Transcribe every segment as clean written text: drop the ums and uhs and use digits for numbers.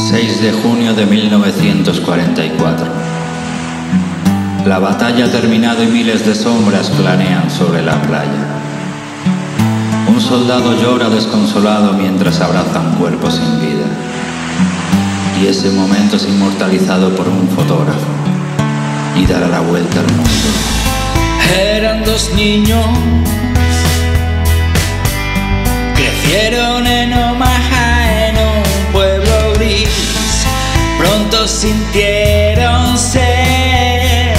6 de junio de 1944. La batalla ha terminado y miles de sombras planean sobre la playa. Un soldado llora desconsolado mientras abraza un cuerpo sin vida. Y ese momento es inmortalizado por un fotógrafo y dará la vuelta al mundo. Eran dos niños, crecieron en Omaha, en un pueblo gris. Pronto sintieron sed,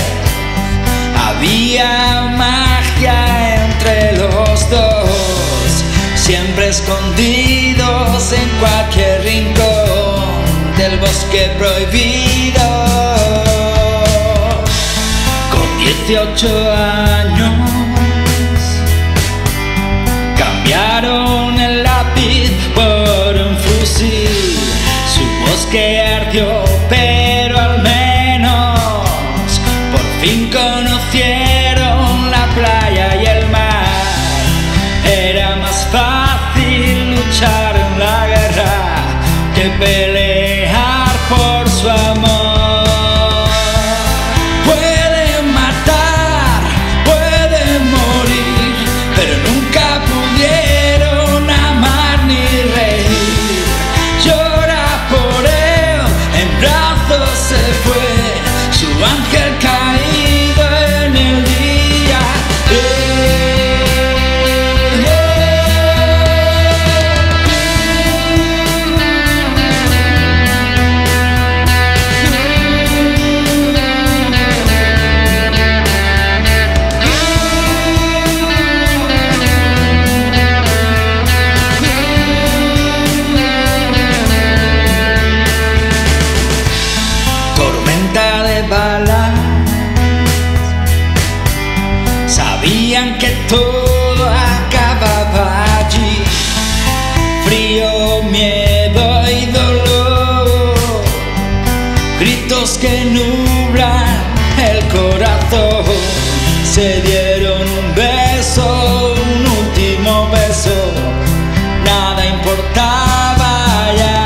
había magia entre los dos, siempre escondidos en cualquier rincón del bosque prohibido. Con 18 años cambiaron el lápiz por un fusil. Su bosque ardió, pero al menos por fin conocieron la playa y el mar. Era más fácil luchar en la guerra que pelear por su amor. Pueden matar, pueden morir, pero nunca pudieron amar ni reír. Llora por él, en brazos se fue su ángel caído en el día. Tormenta de balas, sabían que todo acababa allí. Frío, miedo y dolor, gritos que nublan el corazón. Se dieron un beso, un último beso, nada importaba ya.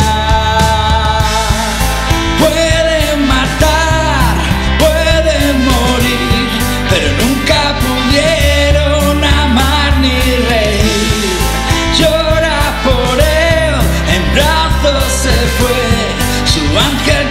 Pueden matar, pueden morir, pero nunca pudieron amar ni reír. Llora por él, en brazos se fue su ángel